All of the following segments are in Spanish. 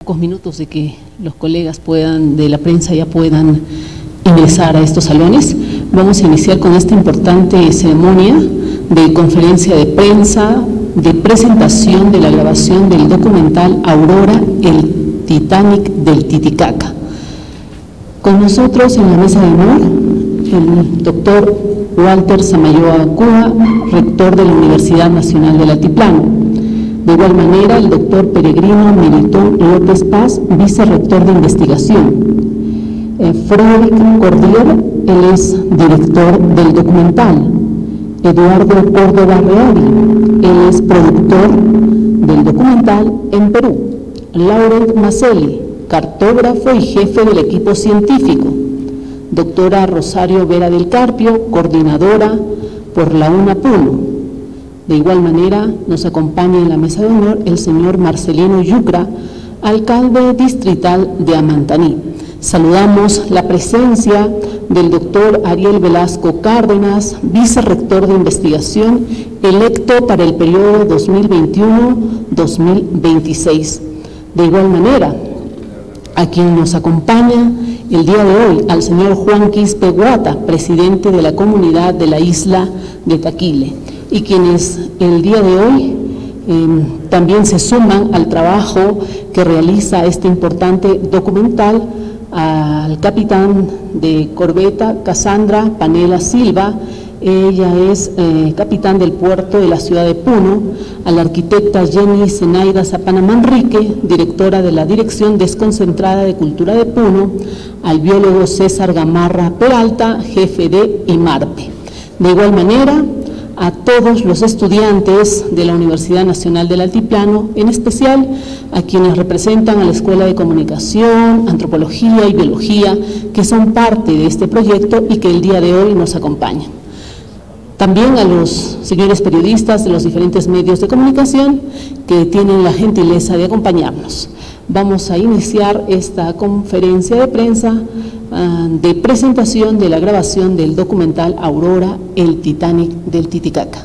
pocos minutos de que los colegas de la prensa ya puedan ingresar a estos salones, vamos a iniciar con esta importante ceremonia de conferencia de prensa, de presentación de la grabación del documental Aurora, el Titanic del Titicaca. Con nosotros en la mesa de honor, el doctor Walter Samayoa Cúa, rector de la Universidad Nacional del Altiplano. De igual manera, el doctor Peregrino Melitón López Paz, vicerrector de investigación. Frederick Cordier, él es director del documental. Eduardo Córdoba Reali, él es productor del documental en Perú. Laurent Maselli, cartógrafo y jefe del equipo científico. Doctora Rosario Vera del Carpio, coordinadora por la UNA Puno. De igual manera, nos acompaña en la mesa de honor el señor Marcelino Yucra, alcalde distrital de Amantaní. Saludamos la presencia del doctor Ariel Velasco Cárdenas, vicerrector de investigación, electo para el periodo 2021-2026. De igual manera, a quien nos acompaña el día de hoy, al señor Juan Quispe Guata, presidente de la comunidad de la isla de Taquile, y quienes el día de hoy también se suman al trabajo que realiza este importante documental, al capitán de corbeta Cassandra Panela Silva. Ella es capitán del puerto de la ciudad de Puno, a la arquitecta Jenny Zenaida Zapana Manrique, directora de la Dirección Desconcentrada de Cultura de Puno, al biólogo César Gamarra Peralta, jefe de IMARPE. De igual manera, a todos los estudiantes de la Universidad Nacional del Altiplano, en especial a quienes representan a la Escuela de Comunicación, Antropología y Biología, que son parte de este proyecto y que el día de hoy nos acompañan. También a los señores periodistas de los diferentes medios de comunicación que tienen la gentileza de acompañarnos. Vamos a iniciar esta conferencia de prensa de presentación de la grabación del documental Aurora, el Titanic del Titicaca.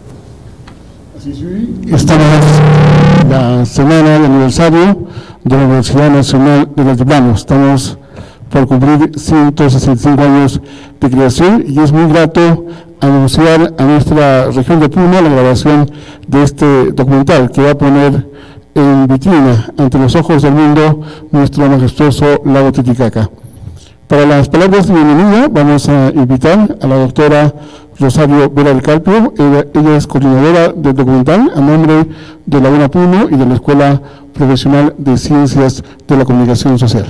Estamos en la semana de aniversario de la Universidad Nacional del Altiplano. Estamos por cumplir 165 años de creación y es muy grato anunciar a nuestra región de Puno la grabación de este documental que va a poner en vitrina ante los ojos del mundo nuestro majestuoso lago Titicaca. Para las palabras de bienvenida vamos a invitar a la doctora Rosario Vera del Carpio. Ella es coordinadora del documental a nombre de la UNA Puno y de la Escuela Profesional de Ciencias de la Comunicación Social.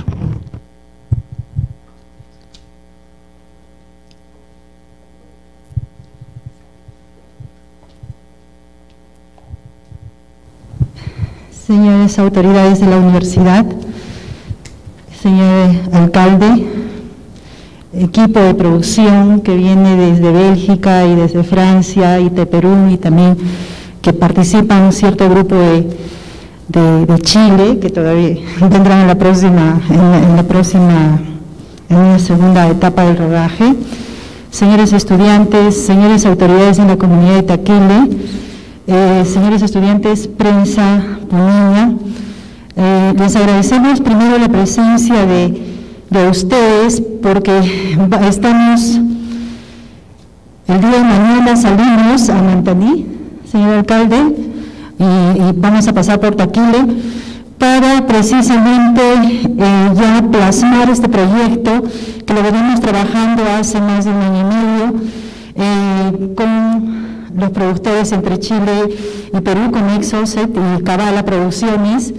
Señores autoridades de la universidad, señor alcalde, equipo de producción que viene desde Bélgica y desde Francia y de Perú y también que participan un cierto grupo de Chile que todavía vendrán en una segunda etapa del rodaje, señores estudiantes, señores autoridades de la comunidad de Taquile, señores estudiantes, prensa puneña, les agradecemos primero la presencia de ustedes porque estamos, el día de mañana salimos a Amantaní, señor alcalde, y vamos a pasar por Taquile para precisamente ya plasmar este proyecto que lo venimos trabajando hace más de un año y medio con los productores entre Chile y Perú, con Exocet y Cabala Producciones.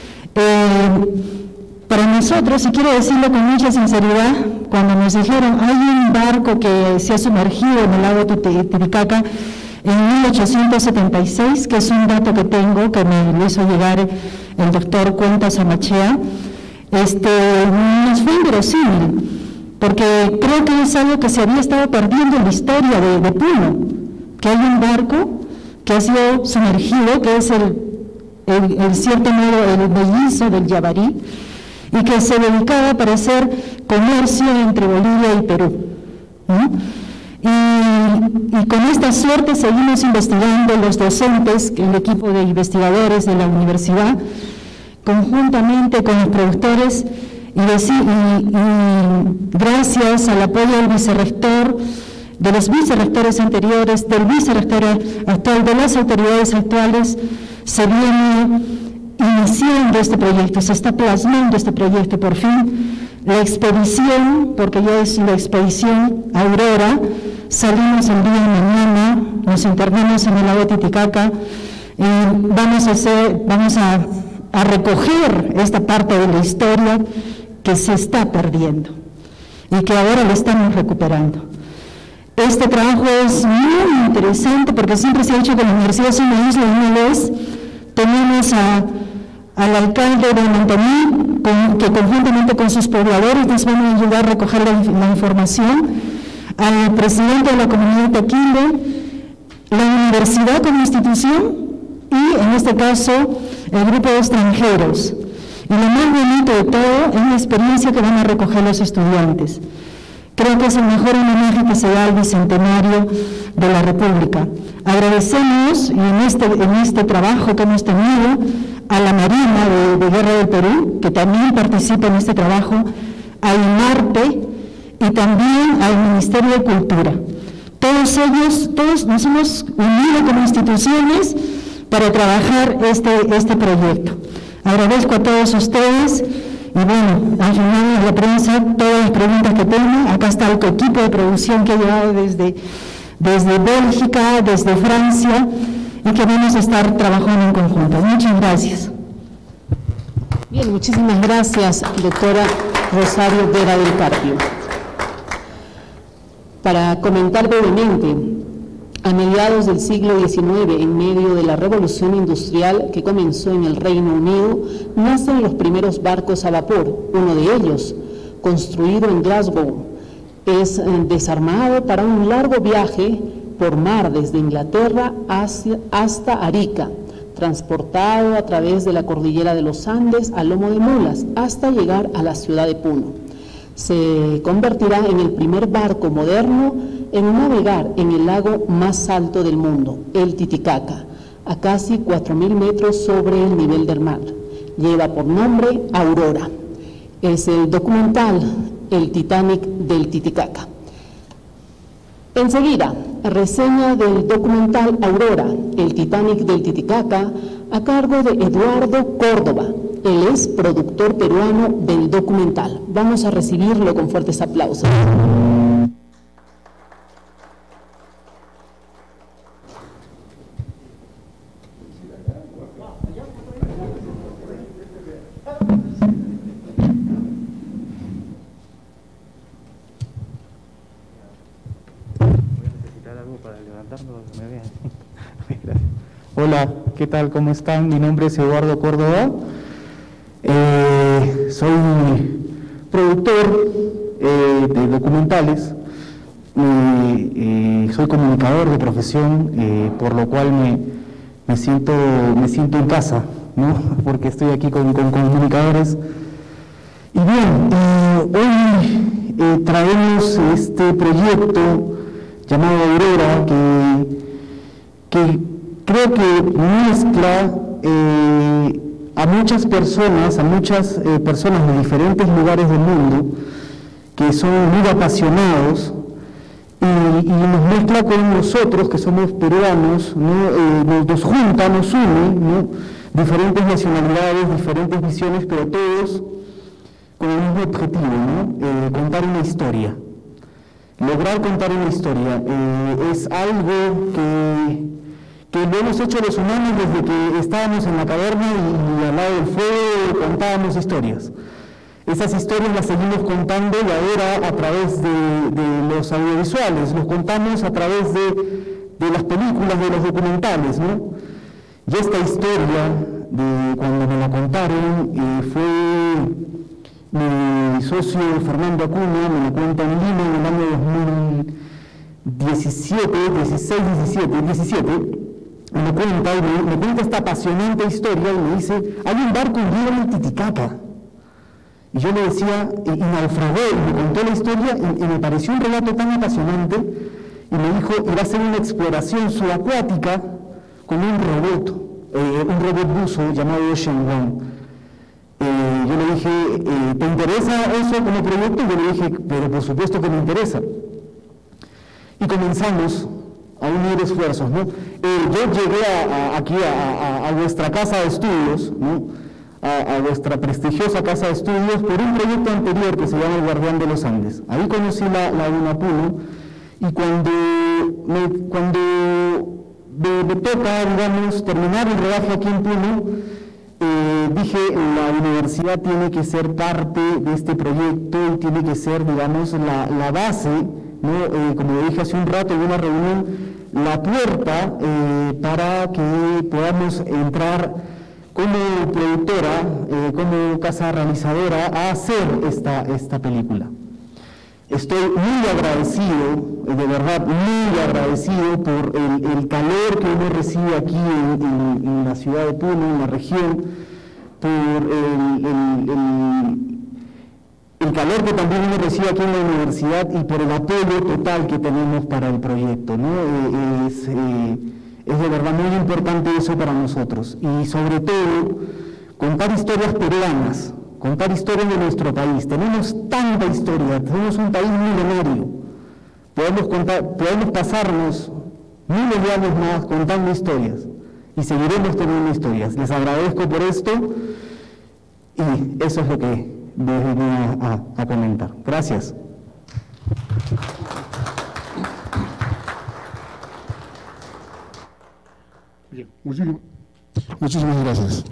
Para nosotros, y quiero decirlo con mucha sinceridad, cuando nos dijeron hay un barco que se ha sumergido en el lago Titicaca en 1876, que es un dato que tengo, que me lo hizo llegar el doctor Cuentas Amachea, nos fue inverosímil, porque creo que es algo que se había estado perdiendo en la historia de Puno, que hay un barco que ha sido sumergido, que es en cierto modo el mellizo del Yabarí, y que se dedicaba para hacer comercio entre Bolivia y Perú, ¿no? Y con esta suerte seguimos investigando los docentes, el equipo de investigadores de la universidad, conjuntamente con los productores y gracias al apoyo del vicerrector, de los vicerrectores anteriores, del vicerrector actual, de las autoridades actuales, se viene iniciando este proyecto, se está plasmando este proyecto. Por fin, la expedición, porque ya es la expedición Aurora, salimos el día de mañana, nos internamos en el lago Titicaca, vamos a recoger esta parte de la historia que se está perdiendo y que ahora lo estamos recuperando. Este trabajo es muy interesante porque siempre se ha dicho que la universidad es una isla y no lo es. Tenemos al alcalde de Montañí, que conjuntamente con sus pobladores nos van a ayudar a recoger la información, al presidente de la comunidad de Taquile, la universidad como institución y, en este caso, el grupo de extranjeros. Y lo más bonito de todo es la experiencia que van a recoger los estudiantes. Creo que es el mejor homenaje que se da al Bicentenario de la República. Agradecemos, y en este trabajo que hemos tenido, a la Marina de Guerra del Perú, que también participa en este trabajo, a INARPE y también al Ministerio de Cultura. Todos nos hemos unido como instituciones para trabajar este proyecto. Agradezco a todos ustedes. Y bueno, al final de la prensa, todas las preguntas que tengan, acá está el equipo de producción que ha llegado desde Bélgica, desde Francia, y que vamos a estar trabajando en conjunto. Muchas gracias. Bien, muchísimas gracias, doctora Rosario Vera del Carpio. Para comentar brevemente, a mediados del siglo XIX, en medio de la revolución industrial que comenzó en el Reino Unido, nacen los primeros barcos a vapor. Uno de ellos, construido en Glasgow, es desarmado para un largo viaje por mar desde Inglaterra hasta Arica, transportado a través de la cordillera de los Andes a lomo de mulas hasta llegar a la ciudad de Puno. Se convertirá en el primer barco moderno en navegar en el lago más alto del mundo, el Titicaca, a casi 4.000 metros sobre el nivel del mar. Lleva por nombre Aurora. Es el documental El Titanic del Titicaca. Enseguida, reseña del documental Aurora, El Titanic del Titicaca, a cargo de Eduardo Córdoba. Él es productor peruano del documental. Vamos a recibirlo con fuertes aplausos. Hola, ¿qué tal? ¿Cómo están? Mi nombre es Eduardo Córdoba. Soy productor de documentales, soy comunicador de profesión, por lo cual me siento en casa, ¿no? Porque estoy aquí con comunicadores. Y bien, hoy traemos este proyecto llamado Aurora, que creo que mezcla a muchas personas de diferentes lugares del mundo que son muy apasionados y nos mezcla con nosotros que somos peruanos, ¿no? Nos junta, nos une, ¿no? Diferentes nacionalidades, diferentes visiones, pero todos con el mismo objetivo, ¿no? Contar una historia. Lograr contar una historia es algo que lo hemos hecho los humanos desde que estábamos en la caverna y al lado del fuego contábamos historias. Esas historias las seguimos contando y ahora a través de los audiovisuales, los contamos a través de las películas, de los documentales, ¿no? Y esta historia, cuando me la contaron, fue mi socio Fernando Acuña, me la cuenta en Lima en el año 2017, me cuenta esta apasionante historia y me dice, hay un barco hundido en el Titicaca. Y yo le decía, y naufragó, y me contó la historia, y me pareció un relato tan apasionante, y me dijo, iba a hacer una exploración subacuática con un robot buzo llamado Ocean One. Yo le dije, ¿te interesa eso como proyecto? Y yo le dije, pero por supuesto que me interesa. Y comenzamos a unir esfuerzos, ¿no? Yo llegué aquí a vuestra casa de estudios, ¿no? A vuestra prestigiosa casa de estudios por un proyecto anterior que se llama El Guardián de los Andes. Ahí conocí la UNA Puno, y cuando me toca, digamos, terminar el rodaje aquí en Puno, dije, la universidad tiene que ser parte de este proyecto y tiene que ser, digamos, la base, ¿no? Como dije hace un rato en una reunión, la puerta para que podamos entrar como productora, como casa realizadora, a hacer esta película. Estoy muy agradecido, de verdad, muy agradecido por el calor que uno recibe aquí en la ciudad de Puno, en la región, por el calor que también uno recibe aquí en la universidad y por el apoyo total que tenemos para el proyecto, ¿no? Es de verdad muy importante eso para nosotros. Y sobre todo, contar historias peruanas, contar historias de nuestro país. Tenemos tanta historia, somos un país milenario. Podemos pasarnos miles de años más contando historias y seguiremos teniendo historias. Les agradezco por esto y eso es lo que venía a comentar. Gracias. Bien, muchísimas gracias.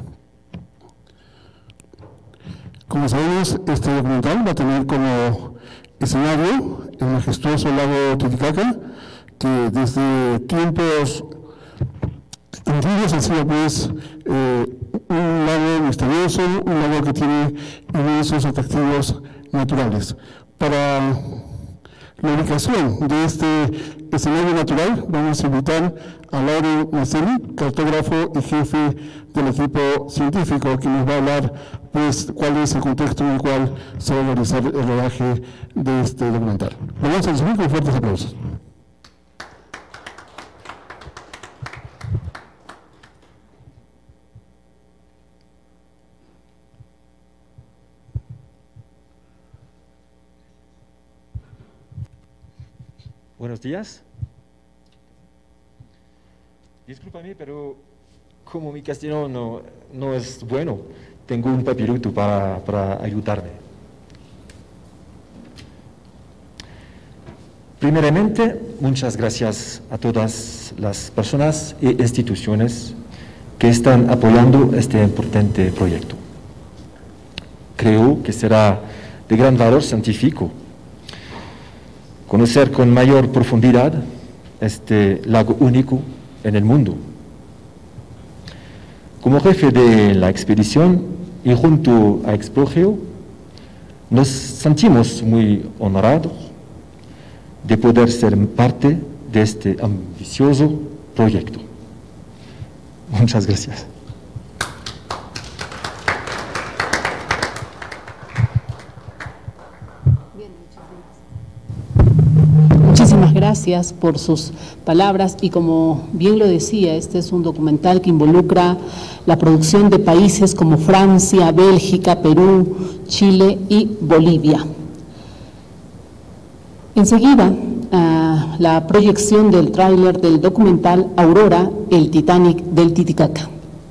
Como sabemos, este documental va a tener como escenario el majestuoso lago Titicaca, que desde tiempos antiguos ha sido pues un lago misterioso, un lago que tiene inmensos atractivos naturales. Para la ubicación de este escenario natural vamos a invitar a Lauro Maselli, cartógrafo y jefe del equipo científico, que nos va a hablar pues cuál es el contexto en el cual se va a realizar el rodaje de este documental. Lo vamos a recibir con fuertes aplausos. Buenos días. Discúlpame, pero como mi castellano no es bueno, tengo un papirito para ayudarme. Primeramente, muchas gracias a todas las personas e instituciones que están apoyando este importante proyecto. Creo que será de gran valor científico conocer con mayor profundidad este lago único en el mundo. Como jefe de la expedición y junto a Explogeo, nos sentimos muy honrados de poder ser parte de este ambicioso proyecto. Muchas gracias. Muchísimas gracias por sus palabras y como bien lo decía, este es un documental que involucra la producción de países como Francia, Bélgica, Perú, Chile y Bolivia. Enseguida, la proyección del tráiler del documental Aurora, el Titanic del Titicaca.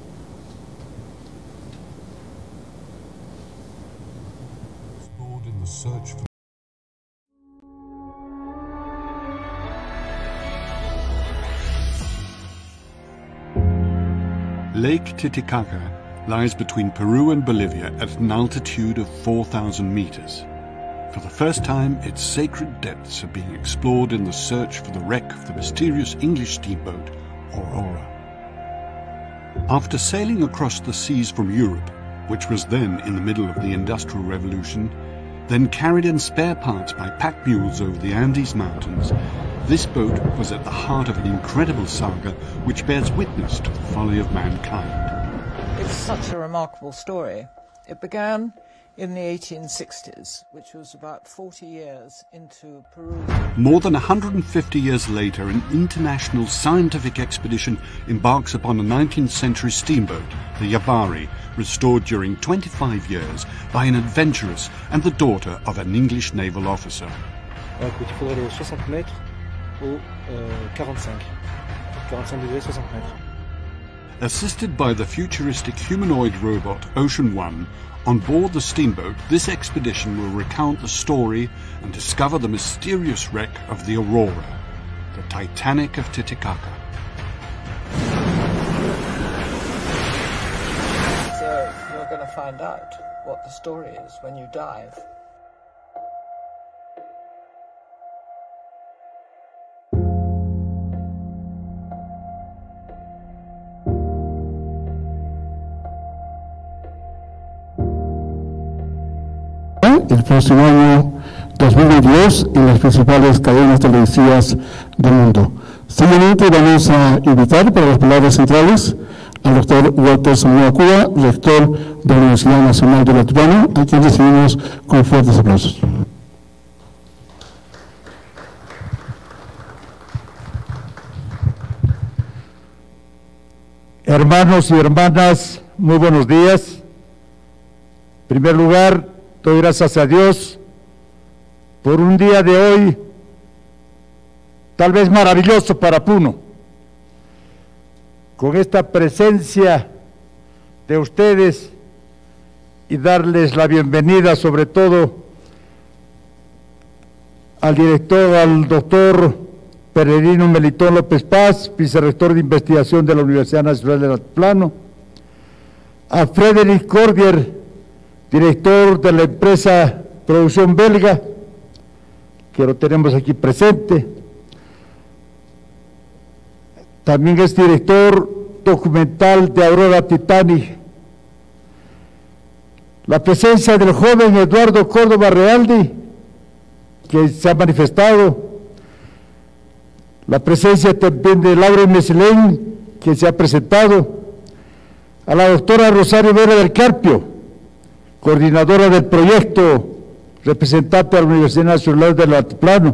Lake Titicaca lies between Peru and Bolivia at an altitude of 4,000 meters. For the first time, its sacred depths are being explored in the search for the wreck of the mysterious English steamboat Aurora. After sailing across the seas from Europe, which was then in the middle of the Industrial Revolution, then carried in spare parts by pack mules over the Andes Mountains, this boat was at the heart of an incredible saga which bears witness to the folly of mankind. It's such a remarkable story. It began in the 1860s, which was about 40 years into Peru. More than 150 years later, an international scientific expedition embarks upon a 19th century steamboat, the Yabari, restored during 25 years by an adventuress and the daughter of an English naval officer. Écoute, il faudrait les 60 mètres au 45. 45 degrés, 60 mètres. Assisted by the futuristic humanoid robot Ocean One, on board the steamboat, this expedition will recount the story and discover the mysterious wreck of the Aurora, the Titanic of Titicaca. So you're going to find out what the story is when you dive. El próximo año 2022 en las principales cadenas televisivas del mundo. Seguidamente vamos a invitar para las palabras centrales al doctor Walter Zamora Cuba, rector de la Universidad Nacional del Altiplano, a quien recibimos con fuertes aplausos. Hermanos y hermanas, muy buenos días. En primer lugar, doy gracias a Dios por un día de hoy tal vez maravilloso para Puno, con esta presencia de ustedes y darles la bienvenida sobre todo al director, al doctor Peregrino Melitón López Paz, vicerrector de investigación de la Universidad Nacional del Altiplano, a Frederick Cordier, director de la empresa Producción Belga, que lo tenemos aquí presente. También es director documental de Aurora Titanic. La presencia del joven Eduardo Córdoba Realdi, que se ha manifestado. La presencia también de Laura Meselén, que se ha presentado. A la doctora Rosario Vera del Carpio, coordinadora del proyecto, representante de la Universidad Nacional del Altiplano,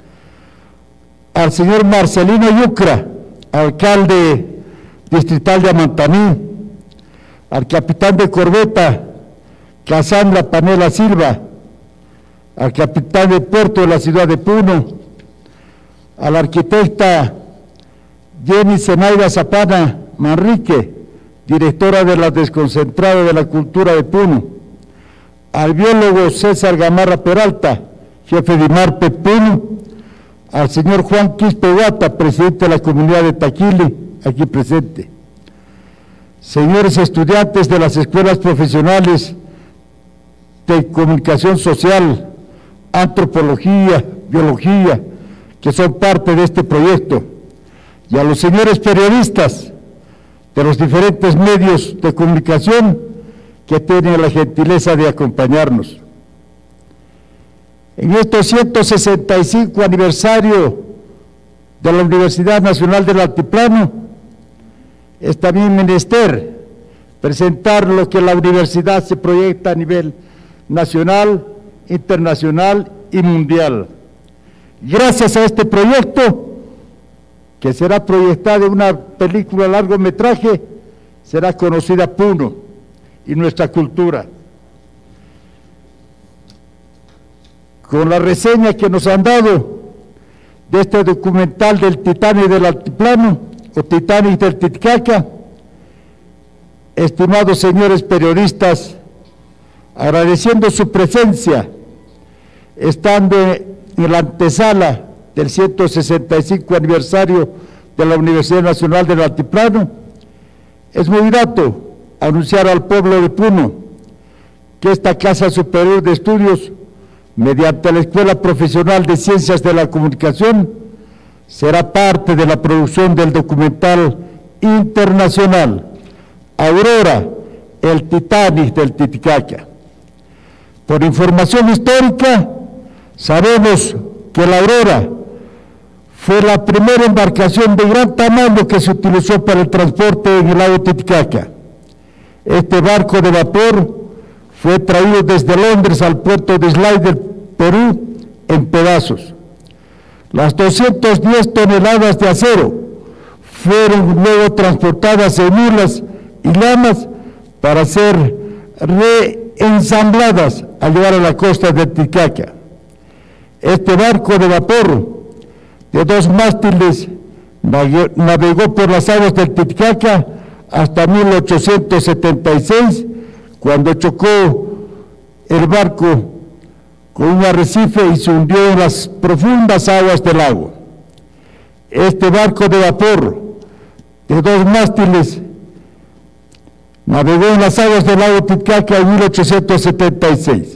al señor Marcelino Yucra, alcalde distrital de Amantaní, al capitán de corbeta, Casandra Panela Silva, al capitán de puerto de la ciudad de Puno, a la arquitecta Jenny Zenaida Zapana Manrique, directora de la Desconcentrada de la Cultura de Puno, al biólogo César Gamarra Peralta, jefe de IMARPE Puno, al señor Juan Quispe Guata, presidente de la comunidad de Taquile, aquí presente. Señores estudiantes de las escuelas profesionales de comunicación social, antropología, biología, que son parte de este proyecto, y a los señores periodistas de los diferentes medios de comunicación que tienen la gentileza de acompañarnos. En este 165 aniversario de la Universidad Nacional del Altiplano, es también menester presentar lo que la universidad se proyecta a nivel nacional, internacional y mundial. Gracias a este proyecto, que será proyectado en una película largometraje, será conocida Puno y nuestra cultura. Con la reseña que nos han dado de este documental del Titanic del Altiplano, o Titanic del Titicaca, estimados señores periodistas, agradeciendo su presencia, estando en la antesala del 165 aniversario de la Universidad Nacional del Altiplano, es muy grato anunciar al pueblo de Puno que esta Casa Superior de Estudios, mediante la Escuela Profesional de Ciencias de la Comunicación, será parte de la producción del documental internacional Aurora, el Titanic del Titicaca. Por información histórica, sabemos que la Aurora fue la primera embarcación de gran tamaño que se utilizó para el transporte en el lago Titicaca. Este barco de vapor fue traído desde Londres al puerto de Islay, Perú, en pedazos. Las 210 toneladas de acero fueron luego transportadas en mulas y llamas para ser reensambladas al llegar a la costa de Titicaca. Este barco de vapor de 2 mástiles navegó por las aguas del Titicaca hasta 1876, cuando chocó el barco con un arrecife y se hundió en las profundas aguas del lago. Este barco de vapor de 2 mástiles navegó en las aguas del lago Titicaca en 1876.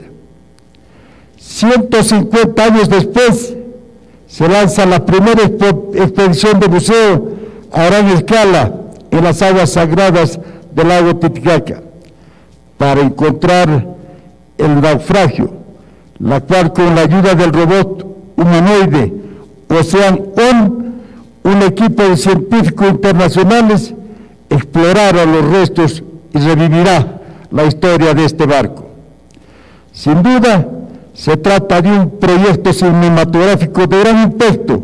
150 años después se lanza la primera expedición de buceo a gran escala en las aguas sagradas del lago Titicaca para encontrar el naufragio, la cual, con la ayuda del robot humanoide Ocean-On, un equipo de científicos internacionales explorará los restos y revivirá la historia de este barco. Sin duda, se trata de un proyecto cinematográfico de gran impacto,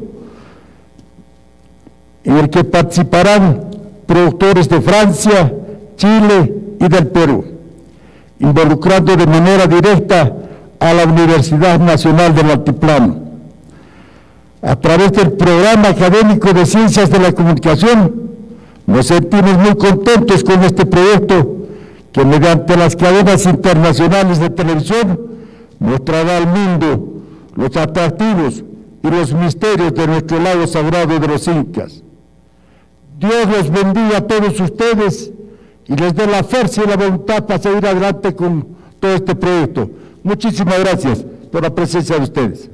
en el que participarán productores de Francia, Chile y del Perú, involucrando de manera directa a la Universidad Nacional del Altiplano. A través del Programa Académico de Ciencias de la Comunicación, nos sentimos muy contentos con este proyecto que, mediante las cadenas internacionales de televisión, mostrará al mundo los atractivos y los misterios de nuestro lago sagrado de los Incas. Dios los bendiga a todos ustedes y les dé la fuerza y la voluntad para seguir adelante con todo este proyecto. Muchísimas gracias por la presencia de ustedes.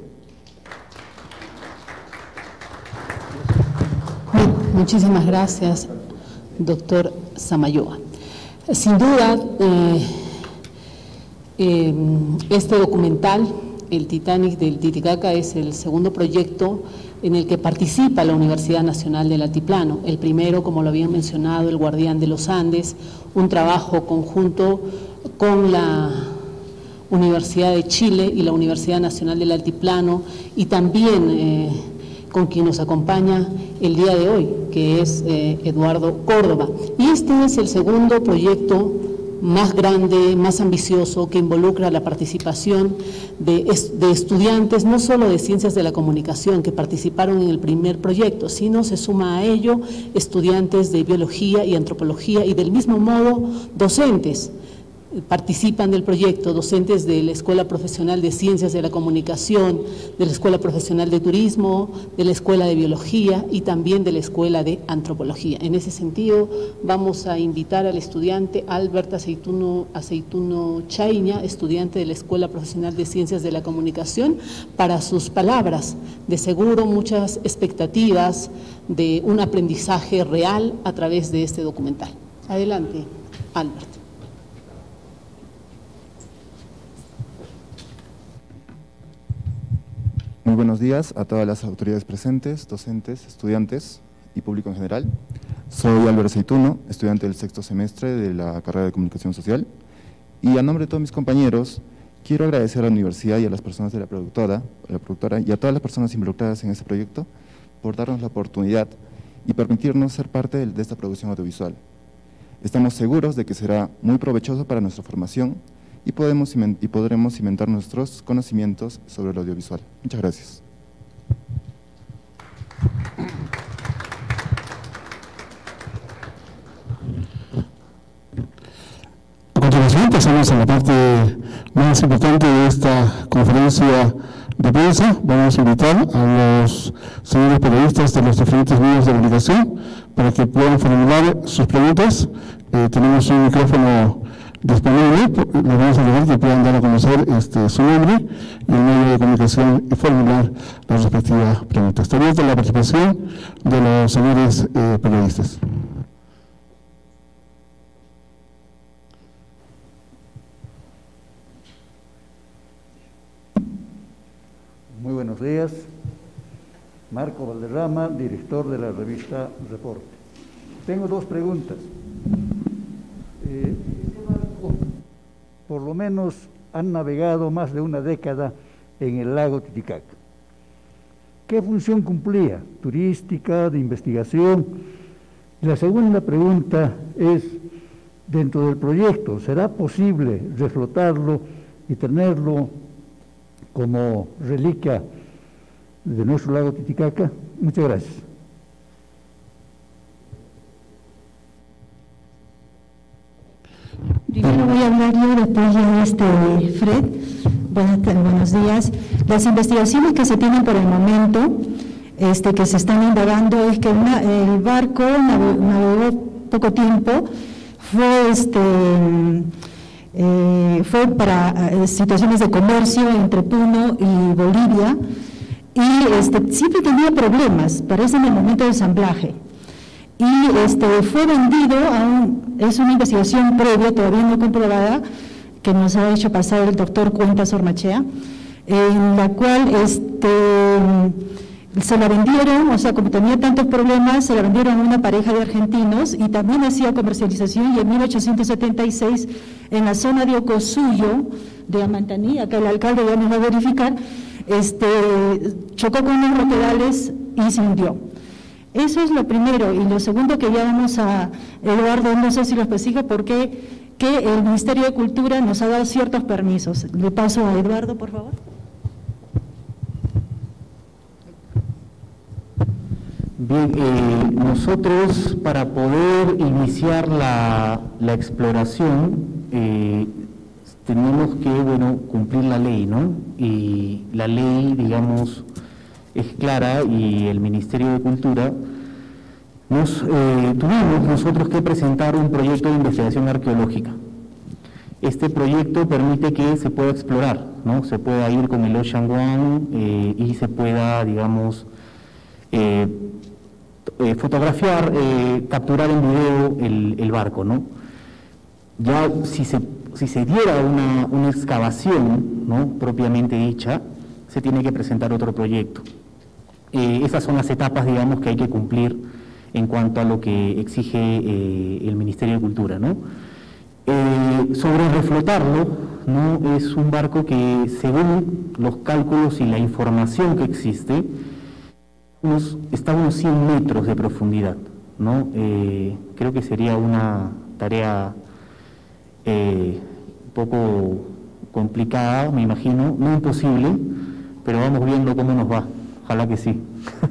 Muchísimas gracias, doctor Samayoa. Sin duda, este documental, el Titanic del Titicaca, es el segundo proyecto en el que participa la Universidad Nacional del Altiplano. El primero, como lo habían mencionado, el Guardián de los Andes, un trabajo conjunto con la Universidad de Chile y la Universidad Nacional del Altiplano, y también con quien nos acompaña el día de hoy, que es Eduardo Córdoba. Y este es el segundo proyecto más grande, más ambicioso, que involucra la participación de estudiantes, no solo de Ciencias de la Comunicación, que participaron en el primer proyecto, sino se suma a ello estudiantes de Biología y Antropología, y del mismo modo docentes participan del proyecto, docentes de la Escuela Profesional de Ciencias de la Comunicación, de la Escuela Profesional de Turismo, de la Escuela de Biología y también de la Escuela de Antropología. En ese sentido, vamos a invitar al estudiante Albert Aceituno Chaiña, estudiante de la Escuela Profesional de Ciencias de la Comunicación, para sus palabras. De seguro, muchas expectativas de un aprendizaje real a través de este documental. Adelante, Albert. Muy buenos días a todas las autoridades presentes, docentes, estudiantes y público en general. Soy Álvaro Aceituno, estudiante del 6º semestre de la carrera de Comunicación Social, y a nombre de todos mis compañeros quiero agradecer a la universidad y a las personas de la productora y a todas las personas involucradas en este proyecto por darnos la oportunidad y permitirnos ser parte de esta producción audiovisual. Estamos seguros de que será muy provechoso para nuestra formación y podremos cimentar nuestros conocimientos sobre el audiovisual. Muchas gracias. A continuación pasamos a la parte más importante de esta conferencia de prensa. Vamos a invitar a los señores periodistas de los diferentes medios de comunicación para que puedan formular sus preguntas. Tenemos un micrófono disponible, les vamos a pedir que puedan dar a conocer su nombre y el medio de comunicación y formular la respectiva pregunta. Está abierta la participación de los señores periodistas. Muy buenos días. Marco Valderrama, director de la revista Reporte. Tengo dos preguntas. por lo menos han navegado más de una década en el lago Titicaca. ¿Qué función cumplía? Turística, de investigación. Y la segunda pregunta es, dentro del proyecto, ¿será posible reflotarlo y tenerlo como reliquia de nuestro lago Titicaca? Muchas gracias. Primero voy a hablar yo, después ya Fred. Buenos días. Las investigaciones que se tienen por el momento, que se están indagando, es que el barco navegó poco tiempo, fue para situaciones de comercio entre Puno y Bolivia, y siempre tenía problemas, parece en el momento de ensamblaje. Y fue vendido es una investigación previa, todavía no comprobada, que nos ha hecho pasar el doctor Cuentas Ormachea, en la cual se la vendieron, o sea, como tenía tantos problemas, se la vendieron a una pareja de argentinos y también hacía comercialización, y en 1876, en la zona de Ocosuyo, de Amantaní, acá el alcalde ya nos va a verificar, chocó con unos roquedales y se hundió. Eso es lo primero, y lo segundo que ya vamos a, Eduardo, no sé si lo especifica, porque que el Ministerio de Cultura nos ha dado ciertos permisos. Le paso a Eduardo, por favor. Bien, nosotros para poder iniciar la exploración tenemos que, cumplir la ley, ¿no? Y la ley, digamos, es clara, y el Ministerio de Cultura tuvimos nosotros que presentar un proyecto de investigación arqueológica. Este proyecto permite que se pueda explorar, ¿no? Se pueda ir con el Ocean One y se pueda, digamos, fotografiar, capturar en video el barco, ¿no? Ya si se diera una excavación, ¿no?, propiamente dicha, se tiene que presentar otro proyecto. Esas son las etapas, digamos, que hay que cumplir en cuanto a lo que exige el Ministerio de Cultura, ¿no? Sobre reflotarlo, ¿no?, es un barco que, según los cálculos y la información que existe, está a unos 100 metros de profundidad, ¿no? Creo que sería una tarea un poco complicada, me imagino, no imposible, pero vamos viendo cómo nos va. Ojalá que sí.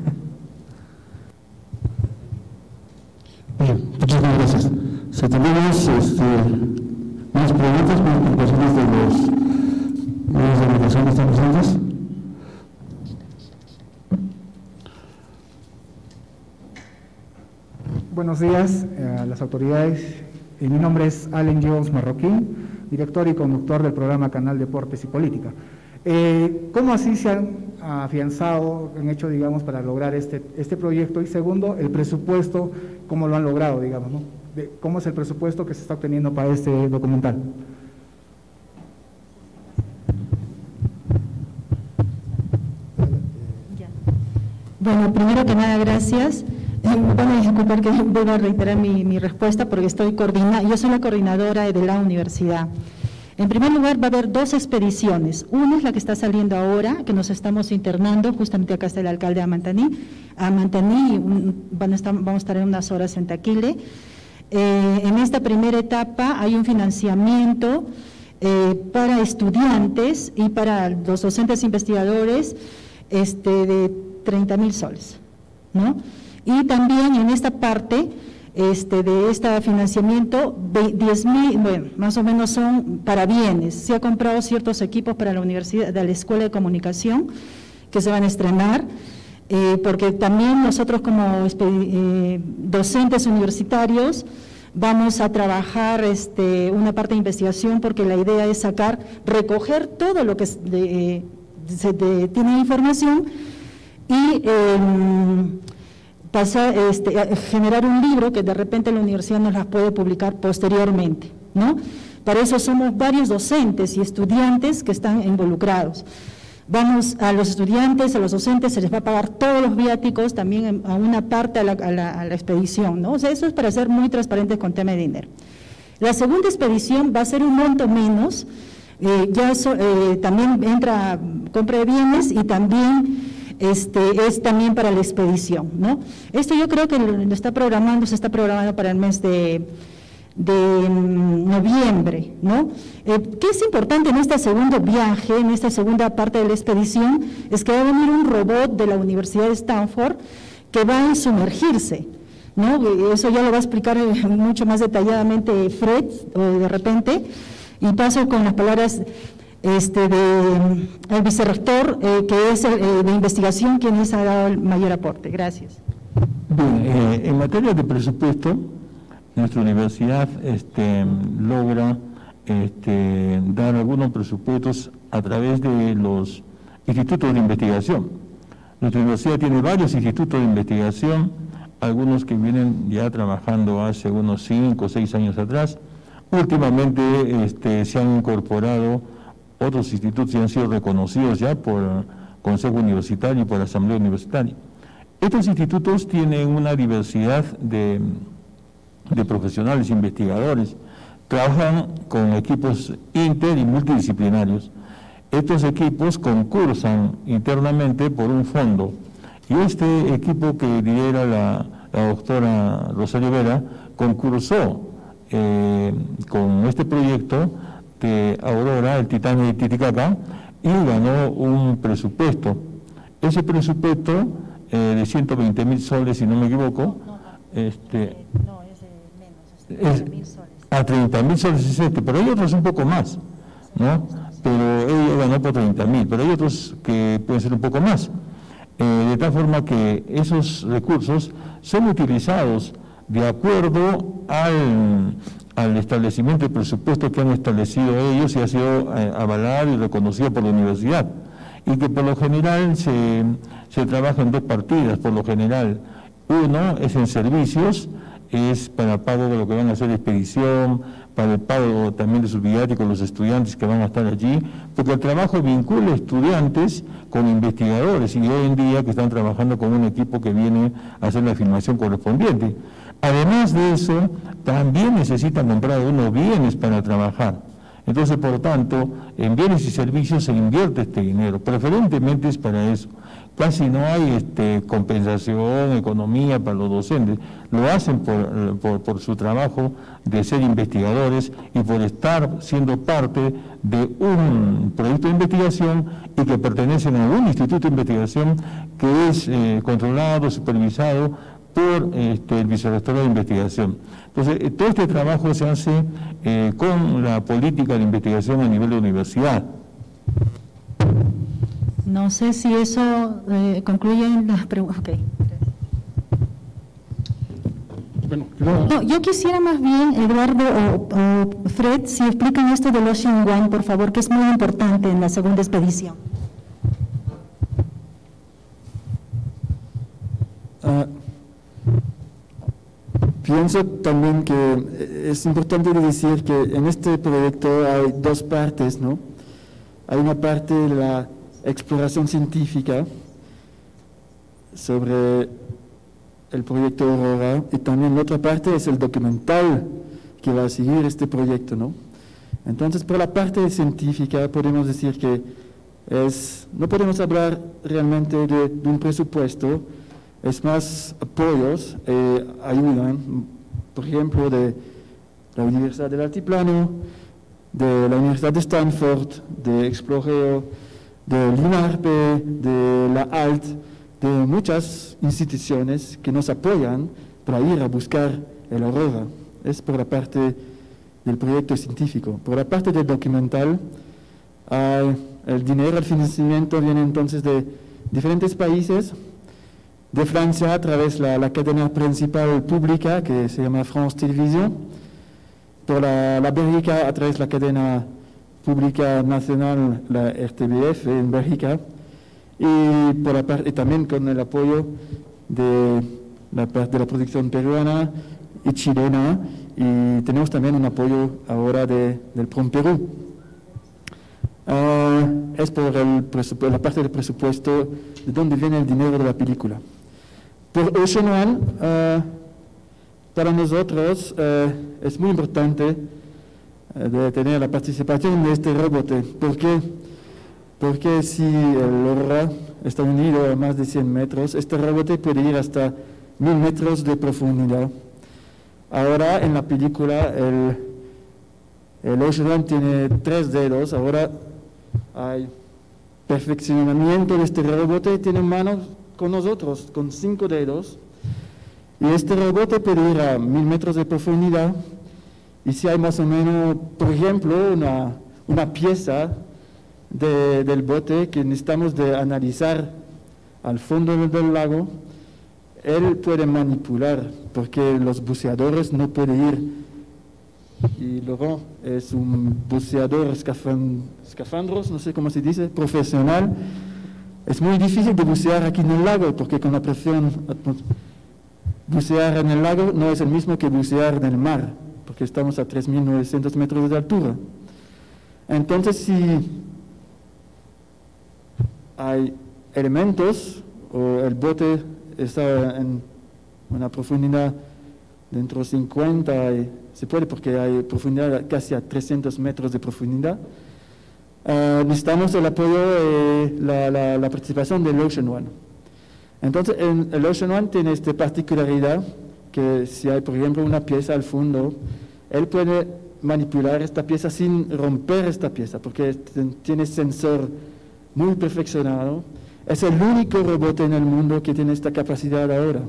Bien, muchas gracias. Si tenemos más preguntas, más participaciones de los medios de comunicación que están presentes. Buenos días a las autoridades. Mi nombre es Allen Jones Marroquín, director y conductor del programa Canal Deportes y Política. ¿Cómo así se han afianzado, han hecho, digamos, para lograr este proyecto? Y segundo, el presupuesto, ¿cómo lo han logrado, digamos, ¿no? ¿Cómo es el presupuesto que se está obteniendo para este documental? Bueno, primero que nada, gracias. Van a disculpar que vuelva a reiterar mi respuesta, porque yo soy la coordinadora de la universidad. En primer lugar, va a haber dos expediciones. Una es la que está saliendo ahora, que nos estamos internando, justamente acá está el alcalde de Amantaní. Vamos a estar en unas horas en Taquile. En esta primera etapa hay un financiamiento para estudiantes y para los docentes investigadores de 30.000 soles, ¿no? Y también en esta parte de este financiamiento, 10.000, bueno, más o menos son para bienes. Se ha comprado ciertos equipos para la universidad, de la Escuela de Comunicación, que se van a estrenar, porque también nosotros como docentes universitarios vamos a trabajar una parte de investigación, porque la idea es recoger todo lo que tiene información y generar un libro que de repente la universidad nos las puede publicar posteriormente, ¿no? Para eso somos varios docentes y estudiantes que están involucrados. A los estudiantes, a los docentes se les va a pagar todos los viáticos, también a una parte a la expedición, ¿no? O sea, eso es para ser muy transparentes con tema de dinero. La segunda expedición va a ser un monto menos, también entra compra de bienes y también es también para la expedición, ¿no? Esto yo creo que se está programando para el mes de noviembre, ¿no? ¿Qué es importante en este segundo viaje, en esta segunda parte de la expedición? Es que va a venir un robot de la Universidad de Stanford que va a sumergirse, ¿no? Eso ya lo va a explicar mucho más detalladamente Fred, de repente, y paso con las palabras del vicerrector, que es de investigación, quien les ha dado el mayor aporte. Gracias. Bien, en materia de presupuesto, nuestra universidad logra dar algunos presupuestos a través de los institutos de investigación. Nuestra universidad tiene varios institutos de investigación, algunos que vienen ya trabajando hace unos 5 o 6 años atrás. Últimamente se han incorporado otros institutos que han sido reconocidos ya por el Consejo Universitario y por la Asamblea Universitaria. Estos institutos tienen una diversidad de profesionales investigadores, trabajan con equipos inter y multidisciplinarios. Estos equipos concursan internamente por un fondo, y este equipo que lidera la doctora Rosario Vera concursó con este proyecto de Aurora, el Titanio de Titicaca, y ganó un presupuesto. Ese presupuesto de 120.000 soles, si no me equivoco, a 30.000 soles, pero hay otros un poco más, ¿no? Pero ella ganó por 30.000, pero hay otros que pueden ser un poco más. De tal forma que esos recursos son utilizados de acuerdo al establecimiento de presupuesto que han establecido ellos y ha sido avalado y reconocido por la universidad. Y que por lo general se trabaja en 2 partidas, por lo general. Uno es en servicios, es para pago de lo que van a hacer expedición, para el pago también de sus viáticos, los estudiantes que van a estar allí, porque el trabajo vincula estudiantes con investigadores, y hoy en día que están trabajando con un equipo que viene a hacer la afirmación correspondiente. Además de eso, también necesitan comprar unos bienes para trabajar. Entonces, por tanto, en bienes y servicios se invierte este dinero, preferentemente es para eso. Casi no hay compensación, economía para los docentes, lo hacen por su trabajo de ser investigadores y por estar siendo parte de un proyecto de investigación y que pertenecen a un instituto de investigación que es controlado, supervisado por el vicerrector de investigación. Entonces, todo este trabajo se hace con la política de investigación a nivel de universidad. No sé si eso concluye las preguntas. Okay. Bueno, no, yo quisiera más bien, Eduardo o Fred, si explican esto del Ocean One, por favor, que es muy importante en la segunda expedición. Pienso también que es importante decir que en este proyecto hay 2 partes, ¿no? Hay una parte de la exploración científica sobre el proyecto Aurora, y también la otra parte es el documental que va a seguir este proyecto, ¿no? Entonces, por la parte científica podemos decir que no podemos hablar realmente de un presupuesto, es más apoyos, ayudan, por ejemplo, de la Universidad del Altiplano, de la Universidad de Stanford, de Exploreo, del INARPE, de la ALT, de muchas instituciones que nos apoyan para ir a buscar el Aurora. Es por la parte del proyecto científico. Por la parte del documental, el dinero, el financiamiento viene entonces de diferentes países, de Francia a través de la cadena principal pública que se llama France Télévisions, por la Bélgica a través de la cadena pública nacional, la RTBF en Bélgica, y también con el apoyo de la producción peruana y chilena, y tenemos también un apoyo ahora del PROM Perú. Es por la parte del presupuesto de dónde viene el dinero de la película. Por Ocean One, para nosotros es muy importante de tener la participación de este robot. ¿Por qué? Porque si el LoRa está unido a más de 100 metros, este robot puede ir hasta 1000 metros de profundidad. Ahora en la película el Ocean One tiene 3 dedos, ahora hay perfeccionamiento de este robot y tiene manos con nosotros, con 5 dedos. Y este robot puede ir a 1000 metros de profundidad. Y si hay más o menos, por ejemplo, una pieza del bote que necesitamos de analizar al fondo del lago, él puede manipular, porque los buceadores no pueden ir. Y Laurent es un buceador escafandros, no sé cómo se dice, profesional. Es muy difícil de bucear aquí en el lago, porque con la presión, bucear en el lago no es el mismo que bucear en el mar, porque estamos a 3.900 metros de altura. Entonces, si hay elementos, o el bote está en una profundidad dentro de 50, se puede porque hay profundidad casi a 300 metros de profundidad, necesitamos el apoyo y la participación del Ocean One. Entonces, el Ocean One tiene esta particularidad que si hay, por ejemplo, una pieza al fondo, él puede manipular esta pieza sin romper esta pieza, porque tiene sensor muy perfeccionado. Es el único robot en el mundo que tiene esta capacidad ahora.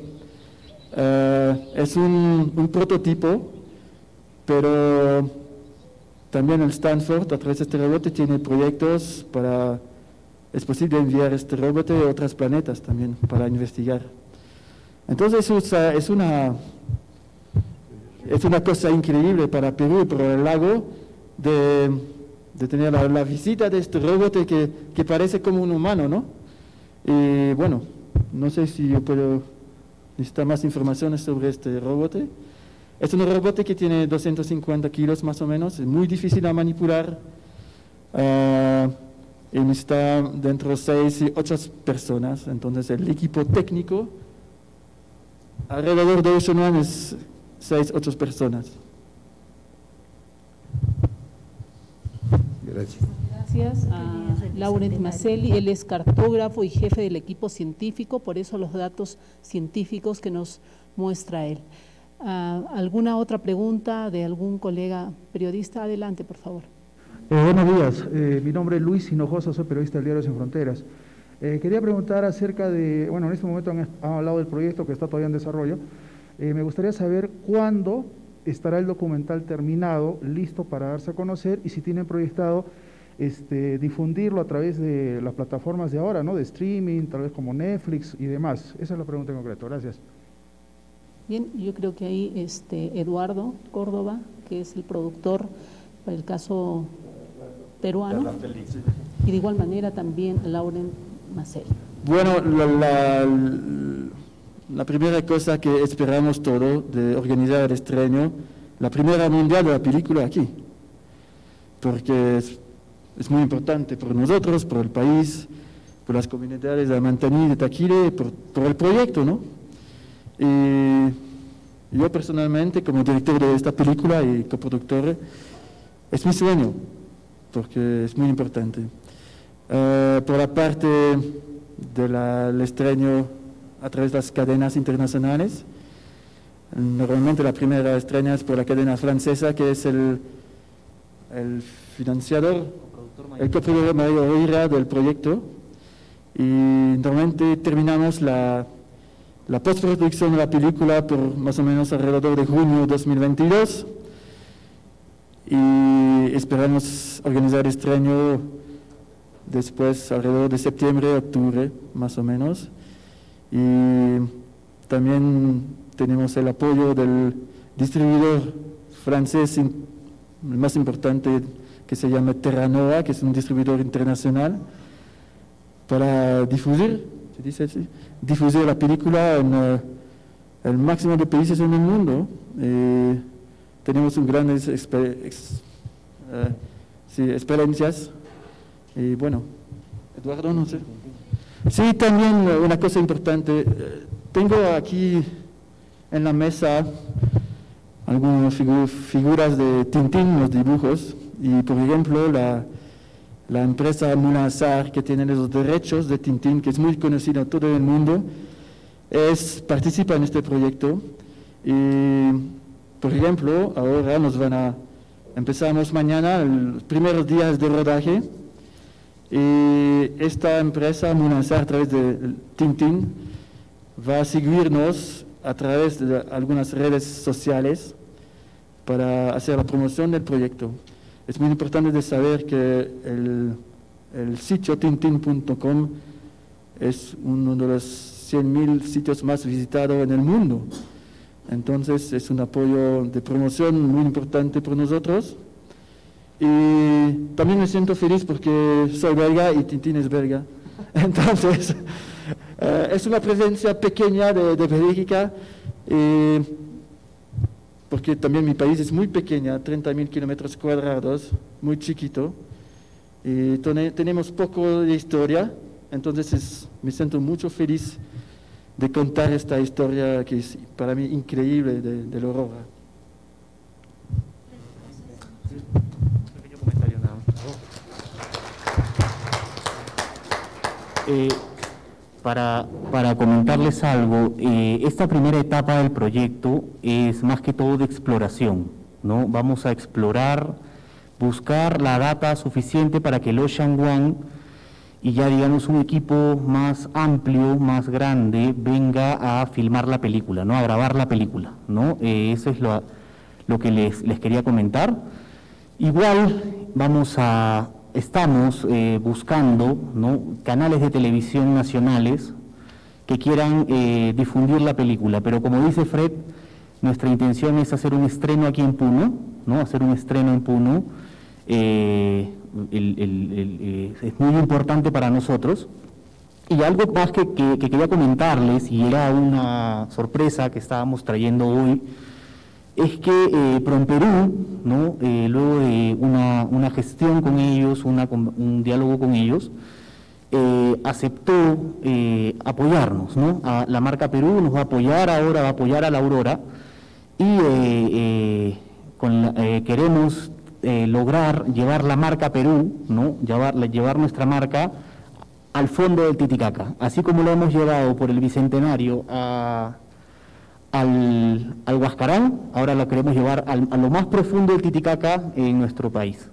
Es un prototipo, pero también el Stanford, a través de este robot, tiene proyectos para... Es posible enviar este robot a otros planetas también para investigar. Entonces es una cosa increíble para Perú y para el lago de tener la visita de este robot que parece como un humano, ¿no? Y bueno, no sé si yo puedo necesitar más informaciones sobre este robot. Es un robot que tiene 250 kilos más o menos, es muy difícil de manipular. Y necesita dentro de 6 y 8 personas. Entonces el equipo técnico alrededor de Ocean One es 6 u 8 personas. Gracias. Gracias a Laurent Maselli. Él es cartógrafo y jefe del equipo científico, por eso los datos científicos que nos muestra él. ¿Alguna otra pregunta de algún colega periodista? Adelante, por favor. Buenos días, mi nombre es Luis Hinojosa, soy periodista del diario Sin Fronteras. Quería preguntar acerca de, bueno, en este momento han hablado del proyecto que está todavía en desarrollo. Me gustaría saber cuándo estará el documental terminado, listo para darse a conocer, y si tienen proyectado difundirlo a través de las plataformas de ahora, ¿no? De streaming, tal vez como Netflix y demás. Esa es la pregunta en concreto. Gracias. Bien, yo creo que ahí Eduardo Córdoba, que es el productor para el caso peruano, y de igual manera también Laurent Maselli. Bueno, la primera cosa que esperamos todo de organizar el estreno, la primera mundial de la película aquí, porque es muy importante por nosotros, por el país, por las comunidades de Mantaní, de Taquile, por el proyecto, ¿no? Y yo personalmente, como director de esta película y coproductor, es mi sueño, porque es muy importante. Por la parte del estreno a través de las cadenas internacionales, normalmente la primera estrena es por la cadena francesa, que es el financiador, el coproductor mayor del proyecto, y normalmente terminamos la postproducción de la película por más o menos alrededor de junio de 2022, y esperamos organizar el estreno después alrededor de septiembre, octubre, más o menos. Y también tenemos el apoyo del distribuidor francés el más importante, que se llama Terranova, que es un distribuidor internacional, para difundir, ¿se dice así? Difundir la película en el máximo de países en el mundo. Tenemos grandes experiencias. Y bueno, Eduardo, no sé. Sí, también una cosa importante. Tengo aquí en la mesa algunas figuras de Tintín, los dibujos, y por ejemplo la empresa Munansar, que tiene los derechos de Tintín, que es muy conocido en todo el mundo, participa en este proyecto. Y por ejemplo, ahora empezamos mañana los primeros días de rodaje, y esta empresa Munansar, a través de Tintín, va a seguirnos a través de algunas redes sociales para hacer la promoción del proyecto. Es muy importante de saber que el sitio tintin.com es uno de los 100.000 sitios más visitados en el mundo. Entonces es un apoyo de promoción muy importante por nosotros. Y también me siento feliz porque soy belga y Tintín es belga. Entonces es una presencia pequeña de Bélgica, porque también mi país es muy pequeña, 30.000 kilómetros cuadrados, muy chiquito, y tenemos poco de historia. Entonces me siento mucho feliz de contar esta historia que es para mí increíble de la Aurora. Para comentarles algo, esta primera etapa del proyecto es más que todo de exploración, ¿no? Vamos a explorar, buscar la data suficiente para que el Ocean One y ya digamos un equipo más amplio, más grande, venga a filmar la película, ¿no? A grabar la película, ¿no? Eso es lo que les quería comentar. Igual estamos buscando, ¿no?, canales de televisión nacionales que quieran difundir la película, pero como dice Fred, nuestra intención es hacer un estreno aquí en Puno, ¿no? Hacer un estreno en Puno, es muy importante para nosotros. Y algo más que quería comentarles, y era una sorpresa que estábamos trayendo hoy, es que PROMPERÚ, ¿no?, luego de una gestión con ellos, un diálogo con ellos, aceptó apoyarnos, ¿no? La marca Perú nos va a apoyar ahora, va a apoyar a la Aurora, y queremos lograr llevar la marca Perú, ¿no?, llevar nuestra marca al fondo del Titicaca, así como lo hemos llevado por el Bicentenario al Huascarán, ahora lo queremos llevar a lo más profundo del Titicaca en nuestro país.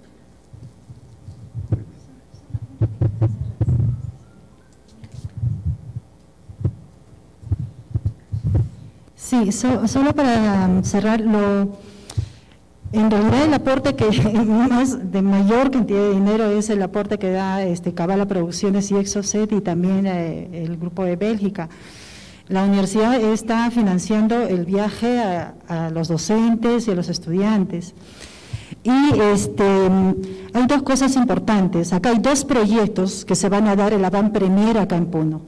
Sí, solo para cerrarlo, en realidad el aporte de mayor cantidad de dinero es el aporte que da Cabala Producciones y Exocet, y también el grupo de Bélgica. La universidad está financiando el viaje a los docentes y a los estudiantes. Y hay dos cosas importantes. Acá hay dos proyectos que se van a dar en la van premier acá en Puno.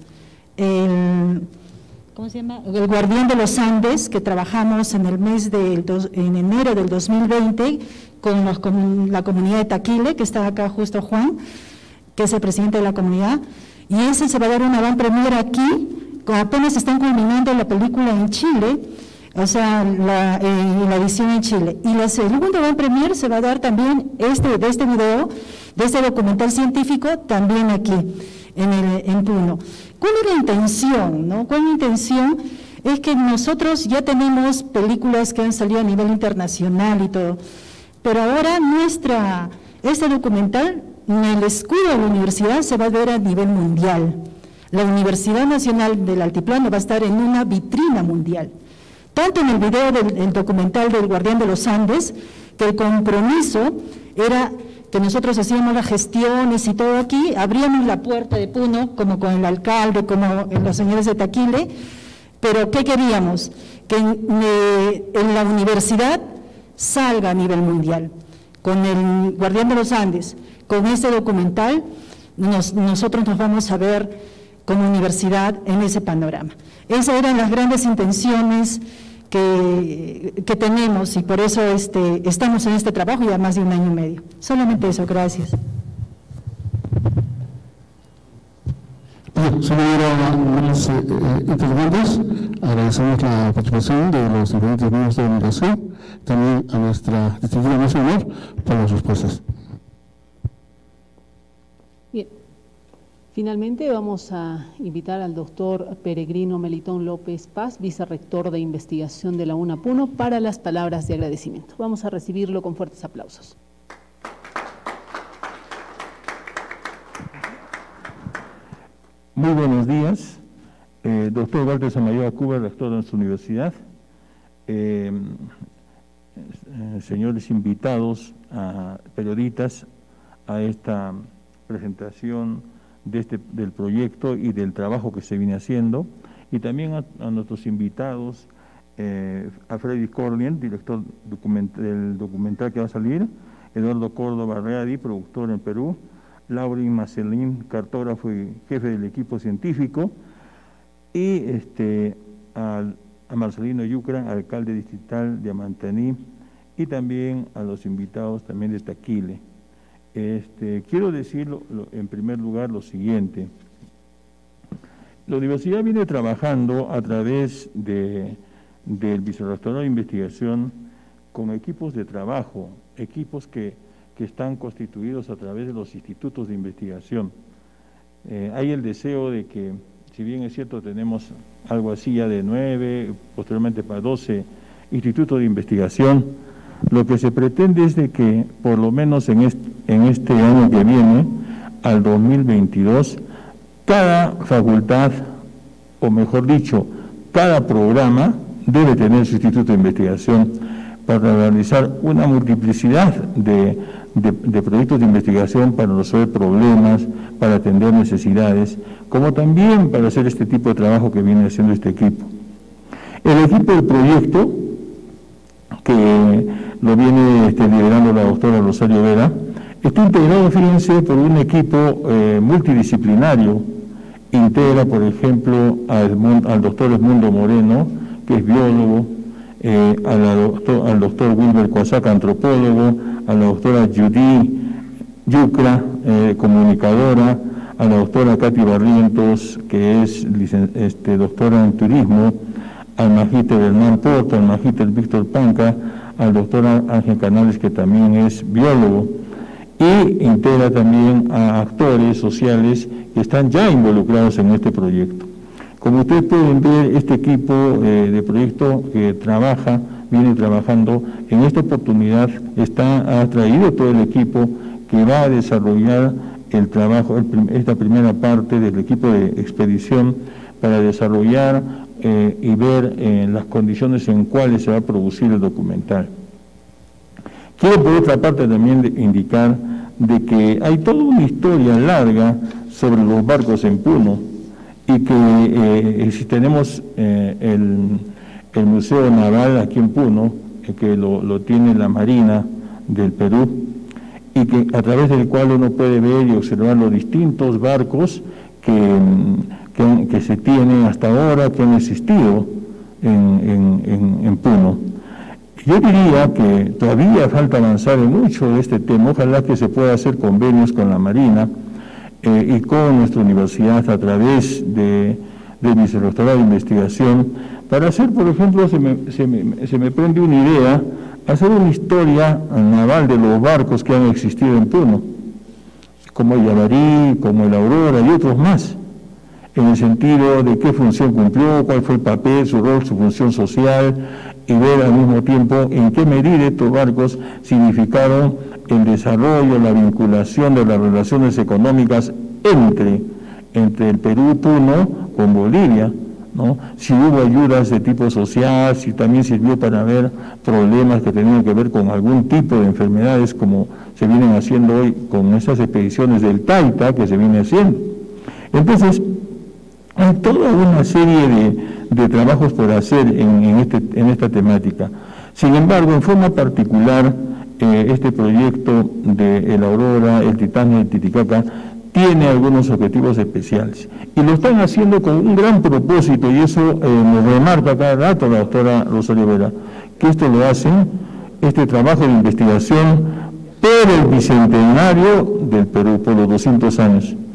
¿Cómo se llama? El Guardián de los Andes, que trabajamos en enero del 2020 con la comunidad de Taquile, que está acá justo Juan, que es el presidente de la comunidad, y ese se va a dar una van premier aquí. Apenas están culminando la película en Chile, o sea, la edición en Chile. Y la segunda van premier se va a dar también de este video, de este documental científico, también aquí, en Puno. ¿Cuál es la intención, no? ¿Cuál es la intención? Es que nosotros ya tenemos películas que han salido a nivel internacional y todo, pero ahora este documental, en el escudo de la universidad, se va a ver a nivel mundial. La Universidad Nacional del Altiplano va a estar en una vitrina mundial. Tanto en el video del documental del Guardián de los Andes, que el compromiso era que nosotros hacíamos las gestiones y todo aquí, abríamos la puerta de Puno, como con el alcalde, como los señores de Taquile, pero ¿qué queríamos? Que en la universidad salga a nivel mundial. Con el Guardián de los Andes, con este documental, nosotros nos vamos a ver como universidad en ese panorama. Esas eran las grandes intenciones que tenemos, y por eso estamos en este trabajo ya más de 1 año y medio. Solamente eso, gracias. Bien, si no hubiera más interrogantes, agradecemos la participación de los diferentes miembros de la delegación, también a nuestra distinguida mesa de honor por las respuestas. Bien. Finalmente vamos a invitar al doctor Peregrino Melitón López Paz, vicerrector de investigación de la UNA Puno, para las palabras de agradecimiento. Vamos a recibirlo con fuertes aplausos. Muy buenos días, doctor Walter Samayoa Cuba, rector de nuestra universidad, señores invitados, periodistas, a esta presentación del proyecto y del trabajo que se viene haciendo, y también a nuestros invitados, a Freddy Corlien, director del documental que va a salir, Eduardo Córdoba Readi, productor en Perú, Laurin Marcelín, cartógrafo y jefe del equipo científico, y a Marcelino Yucra, alcalde distrital de Amantaní, y también a los invitados también de Taquile. Quiero decir en primer lugar lo siguiente. La universidad viene trabajando a través del Vicerrectorado de Investigación con equipos de trabajo, equipos que están constituidos a través de los institutos de investigación. Hay el deseo de que, si bien es cierto, tenemos algo así ya de 9, posteriormente para 12 institutos de investigación, lo que se pretende es de que, por lo menos en este año que viene, al 2022, cada facultad, o mejor dicho, cada programa debe tener su instituto de investigación para realizar una multiplicidad de proyectos de investigación para resolver problemas, para atender necesidades, como también para hacer este tipo de trabajo que viene haciendo este equipo. El equipo del proyecto, que lo viene liderando la doctora Rosario Vera, está integrado, fíjense, por un equipo multidisciplinario. Integra, por ejemplo, al doctor Edmundo Moreno, que es biólogo, al doctor Wilber Coasaca, antropólogo, a la doctora Judy Yucra, comunicadora, a la doctora Katy Barrientos, que es doctora en turismo, al magíster Hernán Porto, al magíster Víctor Panca, al doctor Ángel Canales, que también es biólogo, y integra también a actores sociales que están ya involucrados en este proyecto. Como ustedes pueden ver, este equipo de proyecto que viene trabajando, en esta oportunidad ha traído todo el equipo que va a desarrollar el trabajo, esta primera parte del equipo de expedición, para desarrollar y ver las condiciones en cuales se va a producir el documental. Quiero por otra parte también indicar de que hay toda una historia larga sobre los barcos en Puno, y que si tenemos el Museo Naval aquí en Puno, que lo tiene la Marina del Perú, y que a través del cual uno puede ver y observar los distintos barcos que se tienen hasta ahora, que han existido en Puno. Yo diría que todavía falta avanzar en mucho de este tema. Ojalá que se pueda hacer convenios con la Marina y con nuestra universidad a través del Vicerrectorado de Investigación, para hacer, por ejemplo, se me prende una idea, hacer una historia naval de los barcos que han existido en Puno, como el Yavarí, como el Aurora y otros más, en el sentido de qué función cumplió, cuál fue el papel, su rol, su función social, y ver al mismo tiempo en qué medida estos barcos significaron el desarrollo, la vinculación de las relaciones económicas entre el Perú Puno con Bolivia, ¿no? Si hubo ayudas de tipo social, si también sirvió para ver problemas que tenían que ver con algún tipo de enfermedades, como se vienen haciendo hoy con esas expediciones del Taita que se viene haciendo. Entonces, hay toda una serie de trabajos por hacer en esta temática. Sin embargo, en forma particular, este proyecto de el Aurora, el Titán y el Titicaca tiene algunos objetivos especiales, y lo están haciendo con un gran propósito, y eso me remarca cada rato la doctora Rosario Vera, que esto lo hacen, este trabajo de investigación, por el bicentenario del Perú, por los 200 años.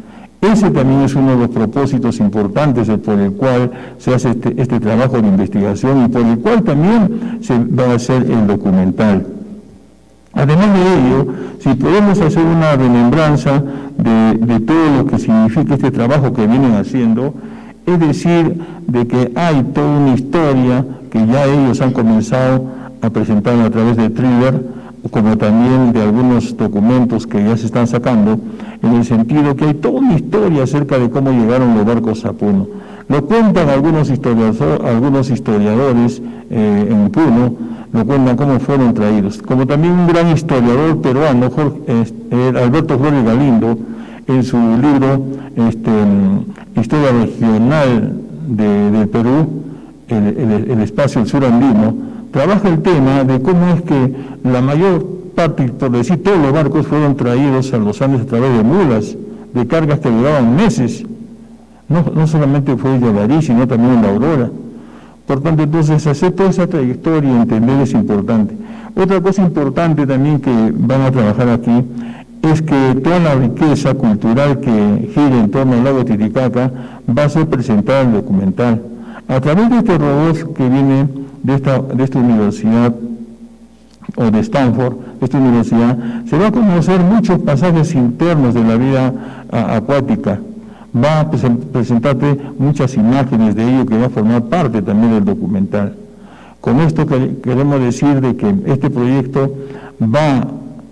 Ese también es uno de los propósitos importantes por el cual se hace este trabajo de investigación y por el cual también se va a hacer el documental. Además de ello, si podemos hacer una remembranza de todo lo que significa este trabajo que vienen haciendo, es decir, de que hay toda una historia que ya ellos han comenzado a presentar a través de thriller, como también de algunos documentos que ya se están sacando, en el sentido que hay toda una historia acerca de cómo llegaron los barcos a Puno. Lo cuentan algunos historiadores en Puno, lo cuentan cómo fueron traídos. Como también un gran historiador peruano, Alberto Flores Galindo, en su libro Historia Regional del Perú, el espacio del sur andino, trabaja el tema de cómo es que la mayor parte, por decir todos los barcos, fueron traídos a los Andes a través de mulas, de cargas que duraban meses. No solamente fue el Yavarí, sino también la Aurora. Por tanto, entonces, hacer toda esa trayectoria y entender es importante. Otra cosa importante también que van a trabajar aquí es que toda la riqueza cultural que gira en torno al lago Titicaca va a ser presentada en el documental. A través de este robot que viene de esta universidad, o de Stanford, esta universidad, se va a conocer muchos pasajes internos de la vida acuática. Va a presentarte muchas imágenes de ello que va a formar parte también del documental. Con esto queremos decir de que este proyecto va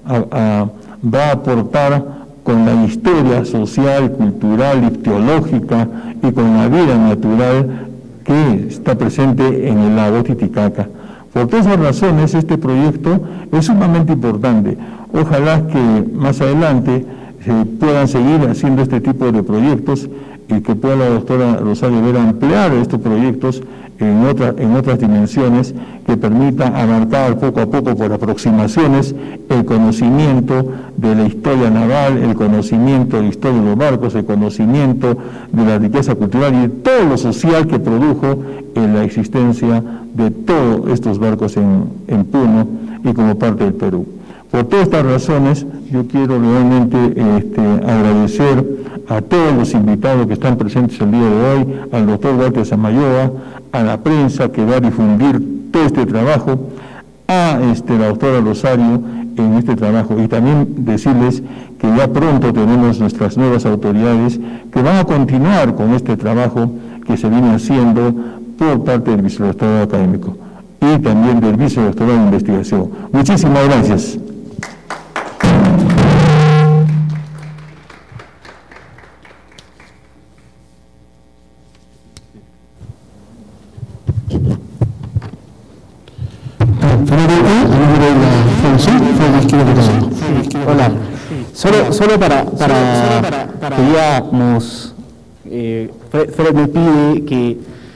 a aportar con la historia social, cultural, ictiológica y con la vida natural que está presente en el lago Titicaca. Por todas esas razones, este proyecto es sumamente importante. Ojalá que más adelante se puedan seguir haciendo este tipo de proyectos y que pueda la doctora Rosario Vera ampliar estos proyectos en otras dimensiones que permita abarcar poco a poco por aproximaciones el conocimiento de la historia naval, el conocimiento de la historia de los barcos, el conocimiento de la riqueza cultural y de todo lo social que produjo en la existencia de todos estos barcos en Puno y como parte del Perú. Por todas estas razones, yo quiero realmente agradecer a todos los invitados que están presentes el día de hoy, al doctor Walter Samayoa, a la prensa que va a difundir todo este trabajo, a la doctora Rosario en este trabajo, y también decirles que ya pronto tenemos nuestras nuevas autoridades que van a continuar con este trabajo que se viene haciendo por parte del vicedoctorado académico y también del vicedoctorado de investigación. Muchísimas gracias. Hola, solo para queríamos, Fred me pide que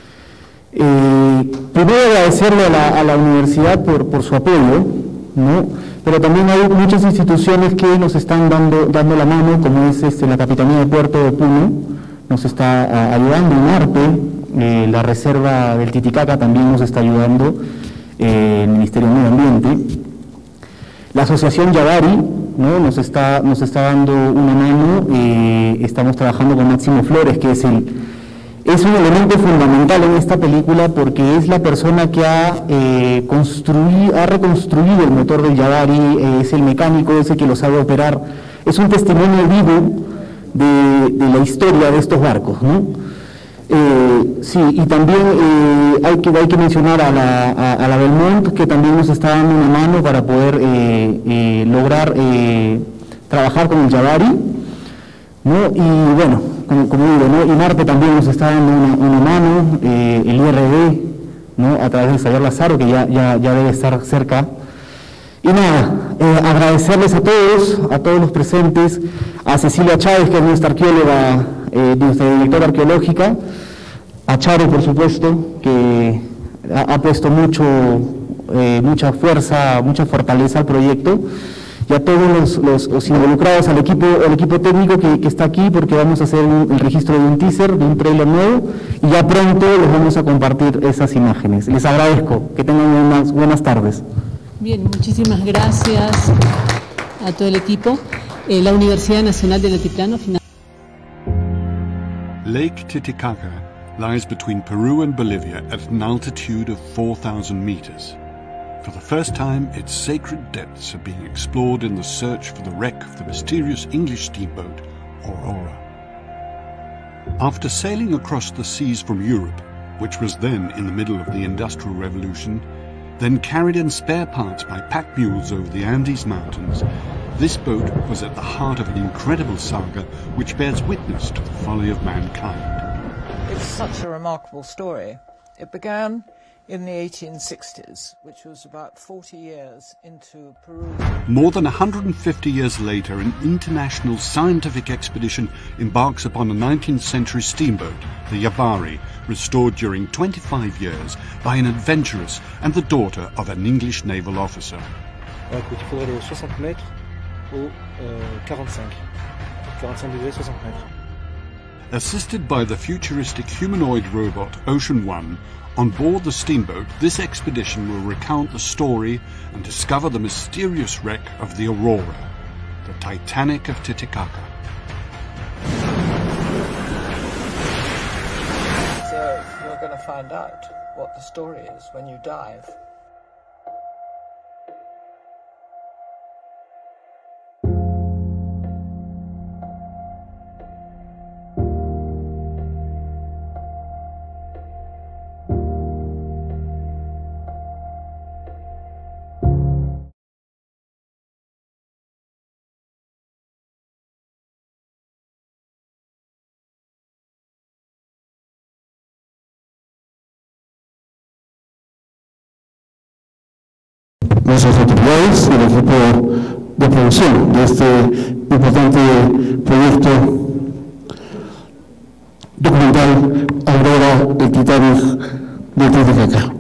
primero agradecerle a la universidad por su apoyo, ¿no? Pero también hay muchas instituciones que nos están dando la mano, como es la Capitanía de Puerto de Puno, nos está ayudando, INARPE, la Reserva del Titicaca también nos está ayudando, el Ministerio de Medio Ambiente, la Asociación Yavarí, ¿no? nos está dando una mano, estamos trabajando con Máximo Flores, que es un elemento fundamental en esta película porque es la persona que ha reconstruido el motor del Yavarí, es el mecánico, es el que lo sabe operar, es un testimonio vivo de la historia de estos barcos, ¿no? Sí, y también hay que mencionar a la Belmont, que también nos está dando una mano para poder lograr trabajar con el Yavarí, ¿no? Y bueno, como digo, ¿no? INARPE también nos está dando una mano, el IRD, ¿no? A través del Xavier Lazaro, que ya debe estar cerca. Y nada, agradecerles a todos los presentes, a Cecilia Chávez, que es nuestra arqueóloga, nuestra directora arqueológica, a Charo, por supuesto, que ha puesto mucha fuerza, mucha fortaleza al proyecto, y a todos los involucrados, al equipo técnico que está aquí, porque vamos a hacer el registro de un teaser, de un trailer nuevo, y ya pronto les vamos a compartir esas imágenes. Les agradezco, que tengan buenas tardes. Bien, muchísimas gracias a todo el equipo. La Universidad Nacional del Altiplano. Lake Titicaca lies between Peru and Bolivia at an altitude of 4,000 meters. For the first time, its sacred depths are being explored in the search for the wreck of the mysterious English steamboat, Aurora. After sailing across the seas from Europe, which was then in the middle of the Industrial Revolution, then carried in spare parts by pack mules over the Andes Mountains, this boat was at the heart of an incredible saga which bears witness to the folly of mankind. It's such a remarkable story. It began in the 1860s, which was about 40 years into Peru. More than 150 years later, an international scientific expedition embarks upon a 19th century steamboat, the Yavari, restored during 25 years by an adventuress and the daughter of an English naval officer. Écoute, il faudrait aller 60 mètres au 45 degrés, 60 mètres. Assisted by the futuristic humanoid robot Ocean One, on board the steamboat, this expedition will recount the story and discover the mysterious wreck of the Aurora, the Titanic of Titicaca. So you're going to find out what the story is when you dive. Nuestras autoridades y el equipo de producción de este importante proyecto documental Aurora, el Titanic de Titicaca.